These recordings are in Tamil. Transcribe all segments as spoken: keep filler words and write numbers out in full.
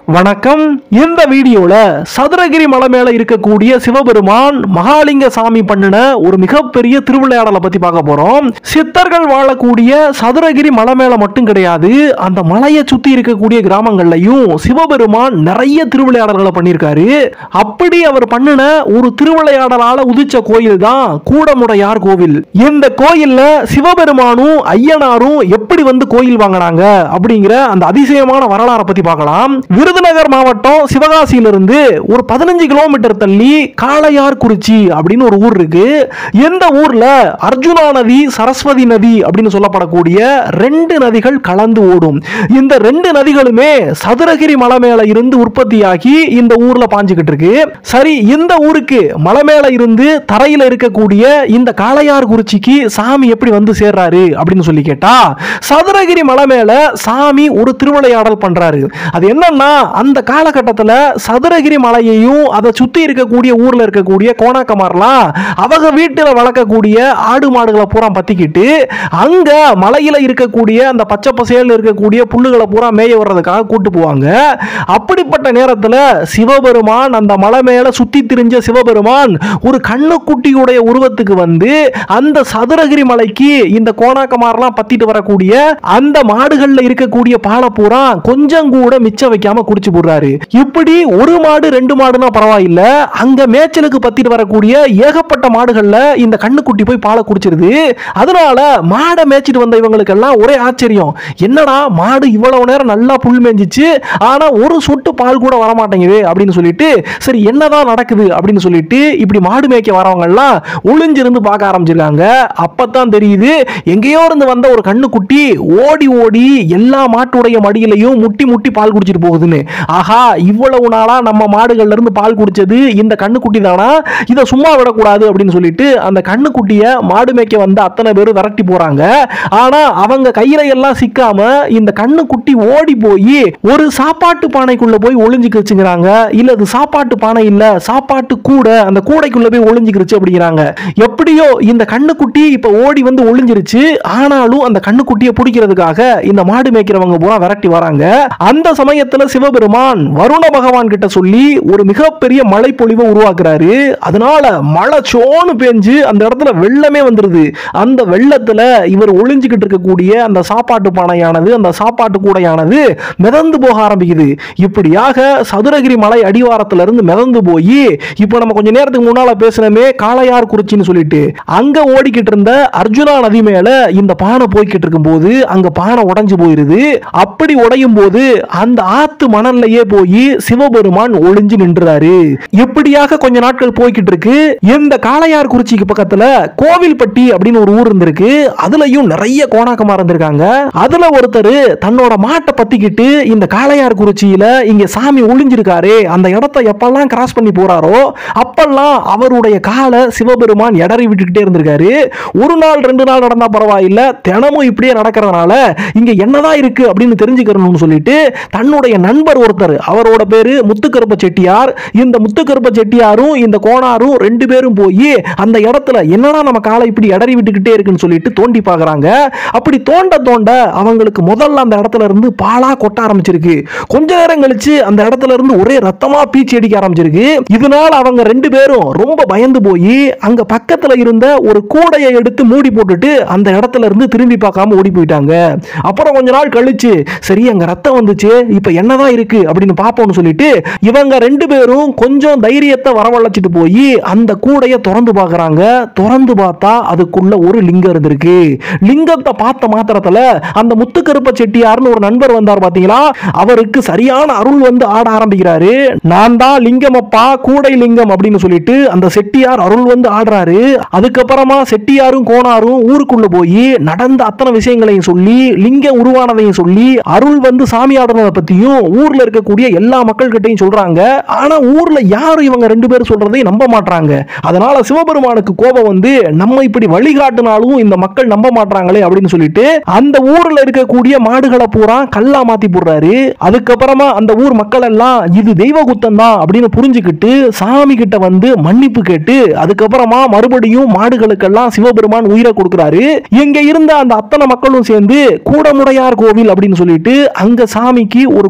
வணக்கம். இந்த வீடியோல சதுரகிரி மலை மேல இருக்கக்கூடிய சிவபெருமான் மகாலிங்க சாமி பண்ணின ஒரு மிகப்பெரிய திருவிளையாடலை பத்தி பார்க்க போறோம். சித்தர்கள் வாழக்கூடிய சதுரகிரி மலை மேல மட்டும் கிடையாது, அந்த மலையை சுத்தி இருக்கக்கூடிய கிராமங்கள்லயும் சிவபெருமான் நிறைய திருவிளையாடல்களை பண்ணியிருக்காரு. அப்படி அவர் பண்ணின ஒரு திருவிளையாடலால உதிச்ச கோயில் தான் கூடமுடையார் கோவில். இந்த கோயில்ல சிவபெருமானும் ஐயனாரும் எப்படி வந்து கோயில் வாங்கினாங்க அப்படிங்கிற அந்த அதிசயமான வரலாறை பத்தி பார்க்கலாம். விருதுநகர் மாவட்டம் சிவகாசியிலிருந்து ஒரு பதினஞ்சு கிலோமீட்டர் தள்ளி காளையார் குறிச்சி அப்படின்னு ஒரு ஊர் இருக்கு. இந்த ஊர்ல அர்ஜுனா நதி, சரஸ்வதி நதி அப்படின்னு சொல்லப்படக்கூடிய ரெண்டு நதிகள் கலந்து ஓடும். இந்த ரெண்டு நதிகளுமே சதுரகிரி மலை மேல இருந்து உற்பத்தியாகி இந்த ஊர்ல பாஞ்சுக்கிட்டு இருக்கு. சரி, இந்த ஊருக்கு மலை மேல இருந்து தரையில இருக்கக்கூடிய இந்த காளையார் குறிச்சிக்கு சாமி எப்படி வந்து சேர்றாரு அப்படின்னு சொல்லி கேட்டா, சதுரகிரி மலை மேல சாமி ஒரு திருவிளையாடல் பண்றாரு. அது என்னன்னா, அந்த காலகட்டத்தில் சதுரகிரி மலையையும் அதை சுத்தி இருக்கக்கூடிய ஊர்ல இருக்கக்கூடிய கோணாக்கமாரெல்லாம் அவங்க வீட்டில் வளர்க்கக்கூடிய ஆடு மாடுகளை பூரா பத்திக்கிட்டு அங்க மலையில இருக்கக்கூடிய அந்த பச்சை பசேல்னு இருக்கக்கூடிய புல்லுகளை பூரா மேய வர்றதுக்காக கூட்டு போவாங்க. அப்படிப்பட்ட நேரத்தில் சிவபெருமான் அந்த மலை மேல சுத்தி திரிஞ்ச சிவபெருமான் ஒரு கண்ணுக்குட்டியுடைய உருவத்துக்கு வந்து அந்த சதுரகிரி மலைக்கு இந்த கோணாக்கமாரெல்லாம் பத்திட்டு வரக்கூடிய அந்த மாடுகள்ல இருக்கக்கூடிய பாலை பூரா கொஞ்சம் கூட மிச்சம் வைக்காம குடிச்சு போடுறாரு. இப்படி ஒரு மாடு ரெண்டு மாடுனா பரவாயில்ல, அங்க மேய்ச்சலுக்கு பத்திட்டு வரக்கூடிய ஏகப்பட்ட மாடுகள்ல இந்த கண்ணுக்குட்டி போய் பாலை குடிச்சிருது. அதனால மாடை மேய்ச்சிட்டு வந்த இவங்களுக்கு எல்லாம் ஒரே ஆச்சரியம், என்னடா மாடு இவ்வளவு நேரம் நல்லா புல் மேய்ஞ்சிச்சு, ஆனா ஒரு சொட்டு பால் கூட வர மாட்டேங்குது அப்படின்னு சொல்லிட்டு சரி என்னதான் நடக்குது அப்படின்னு சொல்லிட்டு இப்படி மாடு மேய்க்க வரவங்க எல்லாம் ஒளிஞ்சிருந்து பார்க்க ஆரம்பிச்சிருக்காங்க. அப்பதான் தெரியுது, எங்கேயோ இருந்து வந்த ஒரு கண்ணுக்குட்டி ஓடி ஓடி எல்லா மாட்டுடைய மடியிலையும் முட்டி முட்டி பால் குடிச்சிட்டு போகுதுன்னு. ஆஹா, இவ்வளவு நாளா நம்ம மாடுகள்ல இருந்து பால் குடிச்சது இந்த கண்ணுக்குட்டி தானா, இதை சும்மா விடக்கூடாது அப்படின்னு சொல்லிட்டு அந்த கண்ணுக்குட்டிய மாடு மேய்க்க வந்த அத்தனை பேரும் விரட்டி போறாங்க. ஆனா அவங்க கையில எல்லாம் சிக்காம இந்த கண்ணுக்குட்டி ஓடி போய் ஒரு சாப்பாட்டு பானைக்குள்ள போய் ஒளிஞ்சுக்கிச்சுங்கிறாங்க. இல்ல அது சாப்பாட்டு பானை இல்ல, சாப்பாட்டு கூடை, அந்த கூடைக்குள்ள போய் ஒளிஞ்சுக்கிச்சு அப்படிங்கிறாங்க. எப்படியோ இந்த கண்ணுக்குட்டி இப்ப ஓடி வந்து ஒளிஞ்சிருச்சு. ஆனாலும் அந்த கண்ணுக்குட்டியை பிடிக்கிறதுக்காக இந்த மாடு மேய்க்கிறவங்க பூரா விரட்டி வராங்க. அந்த சமயத்துல சிவபெருமான் வருண பகவான் கிட்ட சொல்லி ஒரு மிகப்பெரிய மழை பொழிவை உருவாக்குறாரு. அதனால மழை சோனு பெஞ்சு அந்த இடத்துல வெள்ளமே வந்துருது. அந்த வெள்ளத்துல இவர் ஒளிஞ்சுக்கிட்டு இருக்கக்கூடிய அந்த சாப்பாட்டு பானையானது, அந்த சாப்பாட்டு கூடையானது மிதந்து போக ஆரம்பிக்குது. இப்படியாக சதுரகிரி மலை அடிவாரத்துல இருந்து மிதந்து போய் இப்போ நம்ம கொஞ்ச நேரத்துக்கு முன்னால பேசினமே காளையார் குறிச்சின்னு சொல்லிட்டு அங்க ஓடிக்கிட்டு இருந்த அர்ஜுனா நதி மேல இந்த பானை போய்கிட்டு இருக்கும் போது அங்க பானை உடைஞ்சு போயிருது. அப்படி உடையும் போது அந்த ஆத்து மணல்லையே போய் சிவபெருமான் ஒளிஞ்சு நின்றாரு. எப்படியாக கொஞ்ச நாட்கள் போய்கிட்டு இருக்கு. இந்த காளையார் குறிச்சிக்கு பக்கத்துல கோவில்பட்டி அப்படின்னு ஒரு ஊர் இருந்திருக்கு. அதுலயும் நிறைய கோணாக்கமா இருந்திருக்காங்க. அதுல ஒருத்தர் தன்னோட மாட்டை பத்திக்கிட்டு இந்த காளையார் குறிச்சியில இங்க சாமி ஒளிஞ்சிருக்காரு, அந்த இடத்தை எப்பெல்லாம் கிராஸ் பண்ணி போறாரோ அப்பெல்லாம் அவருடைய காலை சிவபெருமான் எடறி விட்டுக்கிட்டே இருந்திருக்காரு. ஒரு நாள் ரெண்டு நாள் நடந்தா பரவாயில்ல, தினமும் இப்படியே நடக்கிறதுனால இங்க என்னதான் இருக்கு அப்படின்னு தெரிஞ்சுக்கணும்னு சொல்லிட்டு தன்னுடைய நண்பர் ஒருத்தர், அவரோட பேரு முத்துக்கருப்ப செட்டியார், இந்த முத்துக்கருப்ப செட்டியாரும் இந்த கோணாரும் ரெண்டு பேரும் போய் அந்த இடத்துல என்னடா நம்ம காலை இப்படி எடறி விட்டுக்கிட்டே இருக்குன்னு சொல்லிட்டு தோண்டி பார்க்கறாங்க. அப்படி தோண்ட தோண்ட அவங்களுக்கு முதல்ல அந்த இடத்துல இருந்து பாலா கொட்ட ஆரம்பிச்சிருக்கு. கொஞ்ச நேரம் கழிச்சு அந்த இடத்துல இருந்து ஒரே ரத்தமா பீச்சி அடிக்க ஆரம்பிச்சிருக்கு. இதனால அவங்க ரெண்டு பேரும் ரொம்ப பயந்து போய் அங்க பக்கத்துல இருந்த ஒரு கூடையை எடுத்து மூடி போட்டுட்டு அந்த இடத்துல இருந்து திரும்பி பார்க்காம ஓடி போயிட்டாங்க. அப்புறம் கொஞ்ச நாள் கழிச்சு சரி அங்க ரத்தம் வந்துச்சு, இப்ப என்னதான் இருக்கு அப்படின்னு பாப்போம்னு சொல்லிட்டு இவங்க ரெண்டு பேரும் கொஞ்சம் தைரியத்தை வரவழைச்சிட்டு போய் அந்த கூடைய திறந்து பார்க்கறாங்க. திறந்து பார்த்தா அதுக்குள்ள ஒரு லிங்கம் இருந்திருக்கு. லிங்கத்தை பார்த்த மாத்திரத்துல அந்த முத்துக்கருப்ப செட்டியார்னு ஒரு நண்பர் வந்தார் பாத்தீங்களா, அவருக்கு சரியான அருள் வந்து ஆட ஆரம்பிக்கிறாரு. நான் தான் லிங்கம் அப்பா, கூடை லிங்கம் அப்படின்னு சொல்லிட்டு அந்த செட்டியார் அருள் வந்து ஆடுறாரு. அதுக்கப்புறமா செட்டியாரும் கோணாரும் ஊருக்குள்ள போய் நடந்த அத்தனை விஷயங்களையும் சொல்லி லிங்கம் உருவானதையும் சொல்லி அருள் வந்து சாமி ஆடுறத பத்தியும் ஊர்ல இருக்கக்கூடிய எல்லா மக்கள் கிட்டையும் சொல்றாங்க. ஆனா ஊர்ல யாரும் இவங்க ரெண்டு பேரும் சொல்றதை நம்ப மாட்டாங்க. அதனால சிவபெருமானுக்கு கோபம் வந்து நம்ம இப்படி வழிகாட்டினாலும் இந்த மக்கள் நம்ப மாட்டாங்களே அப்படின்னு சொல்லிட்டு அந்த ஊர்ல இருக்கக்கூடிய மாடுகளை பூரா கல்லா மாத்தி போடுறாரு. அதுக்கப்புறமா அந்த ஊர் மக்கள் எல்லாம் இது தெய்வ குத்தம் தான் அப்படின்னு புரிஞ்சுக்கிட்டு சாமி கிட்ட வந்து மன்னிப்பு கேட்டு அதுக்கப்புறமா மறுபடியும் மாடுகளுக்கெல்லாம் சிவபெருமான் உயிரை கொடுக்கிறாரு. இங்க இருந்த அந்த அத்தனை மக்களும் சேர்ந்து கூடமுடையார் கோவில் அப்படின்னு சொல்லிட்டு அங்க சாமிக்கு ஒரு கோயில்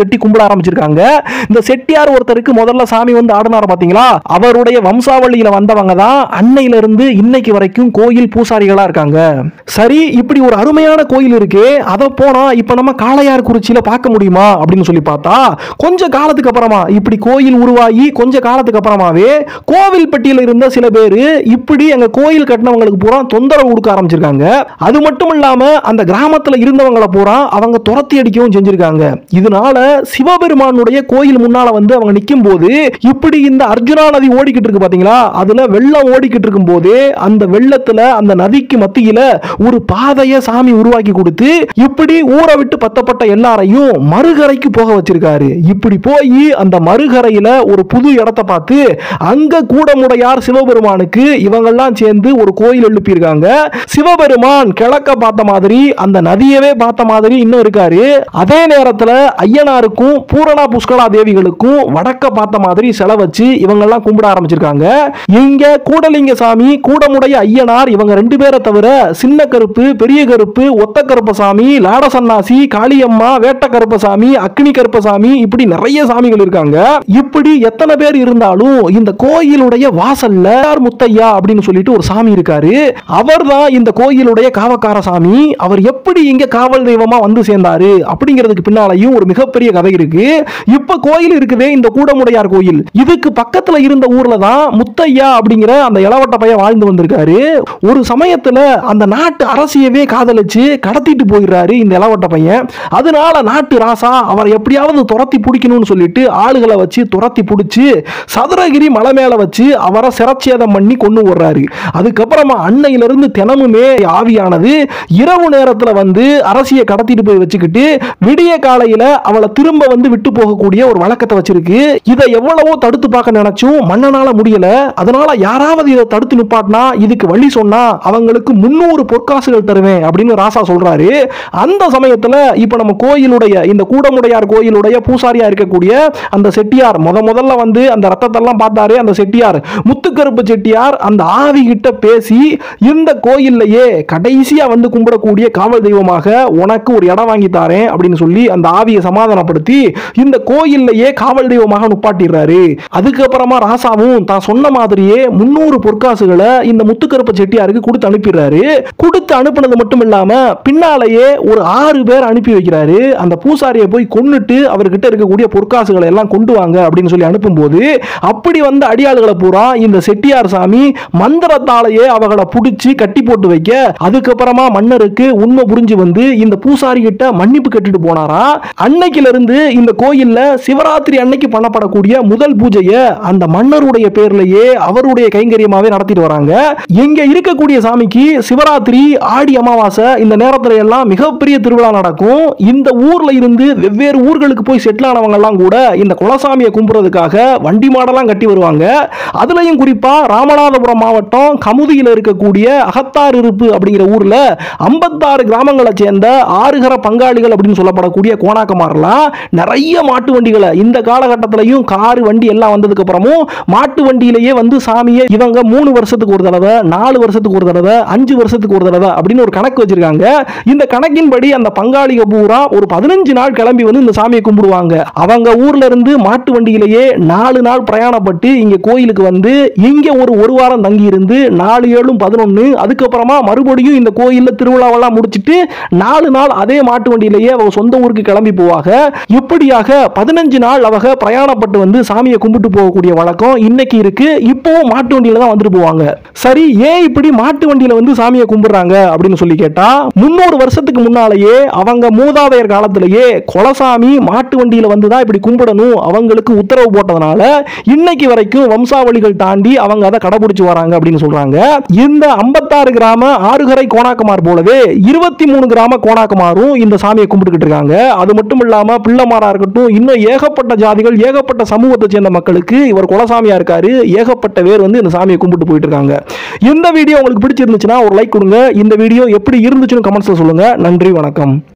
கட்டி கும்பிட ஆரம்பிச்சிருக்காங்க. இந்த செட்டியார் ஒருத்தருக்கு முதல்ல சாமி வந்து ஆடினார் பாத்தீங்களா, அவருடைய வம்சாவளியில வந்தவங்க தான் அன்னையில இருந்து இன்னைக்கு வரைக்கும் கோயில் பூசாரிகளா இருக்காங்க. சரி, இப்படி ஒரு அருமையான கோயில் இருக்கு, அதை போனா இப்ப நம்ம காளையார் குறிச்சியில பார்க்க முடியுமா அப்படின்னு சொல்லி பார்த்தா, கொஞ்ச காலத்துக்கு அப்புறமா இப்படி கோயில் உருவாகி கொஞ்ச காலத்துக்கு அப்புறமாவே கோவில்பட்டியில இருந்த சில பேரு இப்படி எங்க கோயில் கட்டினவங்களுக்கு பூரா தொந்தரவு கொடுக்க ஆரம்பிச்சிருக்காங்க. அது மட்டும் இல்லாம அந்த கிராமத்துல இருந்தவங்களை பூரா அவங்க துரத்தி அடிக்கவும் செஞ்சிருக்காங்க. இதனால சிவபெருமானுடைய கோயில் முன்னால வந்து அவங்க நிற்கும் போது இப்படி இந்த அர்ஜுனா நதி ஓடிக்கிட்டு இருக்கு பாத்தீங்களா, அதுல வெள்ளம் ஓடிக்கிட்டு இருக்கும் போது அந்த வெள்ளத்துல அந்த நதிக்கு மத்தியில ஒரு பாதையை சாமி உருவாக்கி கொடுத்து இப்படி ஊரை விட்டு பத்தப்பட்ட எல்லாரையும் மறுகரைக்கு போக வச்சிருக்காரு. இப்படி போய் அந்த மறுகரையில ஒரு புது இடத்தை பார்த்து அங்க கூடமுடையார் சிவபெருமானுக்கு இவங்கெல்லாம் சேர்ந்து ஒரு கோயில் எழுப்பியிருக்காங்க. சிவபெருமான் கிழக்க பார்த்த மாதிரி அந்த நதியவே பார்த்த மாதிரி இன்னும் இருக்காரு. அதே நேரத்தில் ஐயனாருக்கும் பூரணா புஷ்கலா தேவிகளுக்கும் வடக்க பார்த்த மாதிரி செலை வச்சு இவங்கெல்லாம் கும்பிட ஆரம்பிச்சிருக்காங்க. இங்க கூடலிங்க சாமி, கூடமுடைய ஐயனார் இவங்க ரெண்டு பேரை தவிர சின்ன கருப்பு, பெரிய கருப்பு, ஒத்த கருப்பசாமி, லாட சன்னாசி, காளியம்மா, வேட்ட கருப்பசாமி, அக்னி கருப்பசாமி, இப்படி நிறைய சாமிகள் இருக்காங்க. இப்படி எத்தனை பேர் இருந்தாலும் இந்த கோயிலுடைய வாசல்ல முத்தையா அப்படின்னு சொல்லிட்டு ஒரு சாமி இருக்காரு. அவர் தான் இந்த கோயிலுடைய காவக்கார சாமி. அவர் எப்படி இங்க காவல் தெய்வமா வந்து சேர்ந்தாரு அப்படிங்கிறதுக்கு பின்னாலையும் ஒரு மிகப்பெரிய கதை இருக்கு. இப்ப கோயில் இருக்குதே இந்த கூடமுடையார் கோயில், இதுக்கு பக்கத்துல இருந்த ஊர்ல தான் முத்தையா அப்படிங்கிற அந்த இளவட்ட பையன் வாழ்ந்து வந்திருக்காரு. ஒரு சமயத்துல அந்த நாட்டு அரசியவே காதலிச்சு கடத்திட்டு போயிடுறாரு இந்த இளவட்ட பையன். அதனால நாட்டு ராசா அவரை எப்படியாவது துரத்தி பிடிக்கணும்னு சொல்லிட்டு ஆளுகளை வச்சு துரத்தி பிடிச்சு சதுரகிரி மலை மேல வச்சு அவரை சிரச்சேதம் பண்ணி கொண்டு வர்றாரு. அதுக்கப்புறமா அன்னையிலிருந்து தினமுமே ஆவியானது இரவு நேரத்துல வந்து அரசியை கடத்திட்டு போய் வச்சுக்கிட்டு விடிய காலையில அவளை திரும்ப வந்து விட்டு போகக்கூடிய ஒரு வழக்கத்தை வச்சிருக்கு. இதை எவ்வளவோ தடுத்து பார்க்க நினைச்சும் மன்னனால முடியல. அதனால யாராவது இதை தடுத்து நிப்பாட்டினா இதுக்கு வழி சொன்னா அவங்களுக்கு முன்னூறு பொற்காசுகள் தருவேன் அப்படின்னு ராசா சொல்றாரு. அந்த சமயத்துல இப்ப நம்ம கோயிலுடைய இந்த கூடமுடையார் கோயிலுடைய பூசாரியா இருக்கக்கூடிய அந்த செட்டியார் முத முதல்ல வந்து அந்த ரத்தத்தெல்லாம் பார்த்தாரு. அந்த செட்டியார் முத்துக்கருப்பு செட்டியார் அந்த ஆவி கிட்ட பேசி இந்த கோயில்லையே கடைசியா வந்து கும்பிடக்கூடிய காவல் தெய்வமாக உனக்கு ஒரு இடம் வாங்கி தாரேன் அப்படின்னு சொல்லி அந்த ஆவியை சமாதானப்படுத்தி இந்த கோயில்லையே காவல் தெய்வமாக நுப்பாட்டிடுறாரு. அதுக்கப்புறமா ராசாவும் தான் சொன்ன மாதிரியே முன்னூறு பொற்காசுகளை இந்த முத்துக்கருப்பு செட்டியாருக்கு கொடுத்து அனுப்பிடுறாரு. கொடுத்து அனுப்பினது மட்டும் இல்லாம பின்னாலேயே ஒரு ஆறு பேர் அனுப்பி வைக்கிறாரு. அந்த பூசாரியை போய் கொன்னுட்டு அவர்கிட்ட இருக்கக்கூடிய பொற்காசுகளை எல்லாம் கொண்டு வாங்க அப்படின்னு சொல்லி அனுப்பும்போது அப்படி வந்த அடியாளுகளை பூரா இந்த செட்டியார் சாமி மந்திரத்தாலேயே அவங்களை பிடிச்சி கட்டி போட்டு வைக்க, அதுக்கப்புறமா மன்னருக்கு உண்மை புரிஞ்சு வந்து இந்த பூசாரி கிட்ட மன்னிப்பு கேட்டுட்டு போனாரா. அன்னைக்குல இருந்து இந்த கோயில்ல சிவராத்திரி அன்னைக்கு பண்ணப்படக்கூடிய முதல் பூஜையை அந்த மன்னருடைய பேர்லயே அவருடைய கைங்கரியமாவே நடத்திட்டு வராங்க. இங்க இருக்கக்கூடிய சாமிக்கு சிவராத்திரி, ஆடி அமாவாசை இந்த நேரத்துல எல்லாம் மிகப்பெரிய திருவிழா நடக்கும். இந்த ஊர்ல இருந்து வெவ்வேறு ஊர்களுக்கு போய் செட்டில் ஆனவங்க எல்லாம் கூட இந்த குலசாமியை கும்பிடுறதுக்காக வண்டி மாடெல்லாம் கட்டி வருவாங்க. அதுலயும் குறிப்பா ராமநாதபுரம் மாவட்டம் கமுதியில இருக்கக்கூடிய அகத்தார் இருப்பு அப்படிங்கிற ஊர்ல ஐம்பத்தாறு கிராமங்களை சேர்ந்த ஆறுகர பங்காளிகள் அப்படின்னு சொல்லப்படக்கூடிய கோணாக்கமாரெல்லாம் நிறைய மாட்டு வண்டிகளை இந்த காலகட்டத்திலையும் காரு வண்டி எல்லாம் வந்ததுக்கு அப்புறமும் மாட்டு வண்டியிலேயே வந்து சாமியை இவங்க மூணு வருஷத்துக்கு ஒரு தடவை, நாலு வருஷத்துக்கு ஒரு தடவை, அஞ்சு வருஷத்துக்கு ஒரு தடவை அப்படின்னு ஒரு கணக்கு வச்சிருக்காங்க. இந்த கணக்கின்படி அந்த பங்காளிக பூரா ஒரு பதினஞ்சு நாள் கிளம்பி வந்து இந்த சாமியை கும்பிடுவாங்க. அவங்க ஊர்ல இருந்து மாட்டு வண்டியிலேயே நாலு நாள் பிரயாணப்பட்டு இங்க கோயிலுக்கு வந்து இங்க ஒரு ஒரு வாரம் தங்கி இருந்து நாலு ஏழும் பதினொன்னு, அதுக்கப்புறமா மறுபடியும் இந்த கோயில்ல திருவிழாவெல்லாம் முடிச்சிட்டு நாலு நாள் அதே மாட்டு வண்டியிலேயே அவங்க சொந்த ஊருக்கு கிளம்பி போவாங்க. இப்படியாக பதினஞ்சு நாள் அவங்க பிரயாணப்பட்டு வந்து சாமியை கும்பிட்டு போகக்கூடிய வழக்கம் இன்னைக்கு இருக்கு. இப்பவும் மாட்டு வண்டியில தான் வந்துட்டு போவாங்க. சரி, ஏன் இப்படி மாட்டு வண்டியில வந்து சாமியை கும்பிடுறாங்க அப்படின்னு சொல்லி கேட்டா, முன்னூறு வருஷத்துக்கு முன்னாலேயே அவங்க மூதாதையர் காலத்திலேயே குலசாமி மாட்டு வண்டியில வந்து தான் இப்படி கும்பிடணும் அவங்களுக்கு உத்தரவு போட்டதுனால இன்னைக்கு வரைக்கும் வம்சாவளிகள் தாண்டி அவங்க அதை கடைபிடிச்சு வராங்க அப்படின்னு சொல்றாங்க. இந்த ஐம்பத்தாறு கிராம ஆறுகரை கோணாக்குமார் போலவே இருபத்தி மூணு கிராம கோணாக்குமாரும் இந்த சாமியை கும்பிட்டுக்கிட்டு இருக்காங்க. அது மட்டும் இல்லாம பிள்ளைமாரா இருக்கட்டும், இன்னும் ஏகப்பட்ட ஜாதிகள், ஏகப்பட்ட சமூகத்தை சேர்ந்த மக்களுக்கு இவர் குலசாமியா இருக்காரு. ஏகப்பட்ட பேர் வந்து இந்த சாமியை கும்பிட்டு போயிட்டு இருக்காங்க. இந்த வீடியோ உங்களுக்கு பிடிச்சிருந்துச்சுன்னா ஒரு லைக் கொடுங்க. இந்த வீடியோ எப்படி இருந்துச்சுன்னு கமெண்ட்ஸ்ல சொல்லுங்க. நன்றி, வணக்கம்.